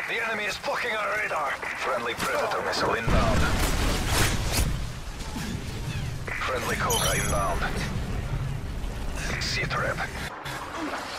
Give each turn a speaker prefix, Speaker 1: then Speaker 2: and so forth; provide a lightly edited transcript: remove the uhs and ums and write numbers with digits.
Speaker 1: The enemy is blocking our radar. Friendly Predator missile inbound. Friendly Cobra inbound. C-trap.